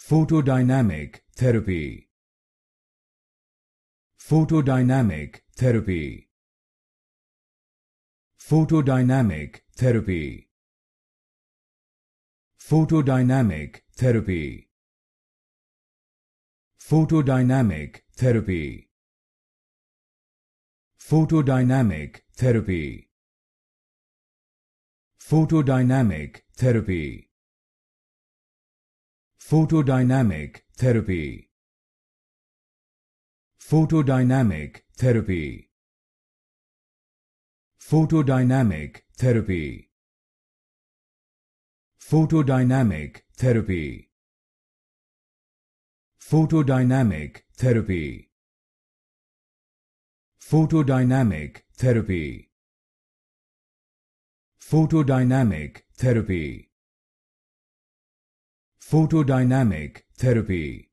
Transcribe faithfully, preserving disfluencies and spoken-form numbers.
Photodynamic Therapy. Photodynamic Therapy. Photodynamic Therapy. Photodynamic Therapy. Photodynamic Therapy. Photodynamic Therapy. Photodynamic Therapy. Photodynamic Therapy. Photodynamic Therapy. Photodynamic Therapy. Photodynamic Therapy. Photodynamic Therapy. Photodynamic Therapy. Photodynamic Therapy. Photodynamic Therapy.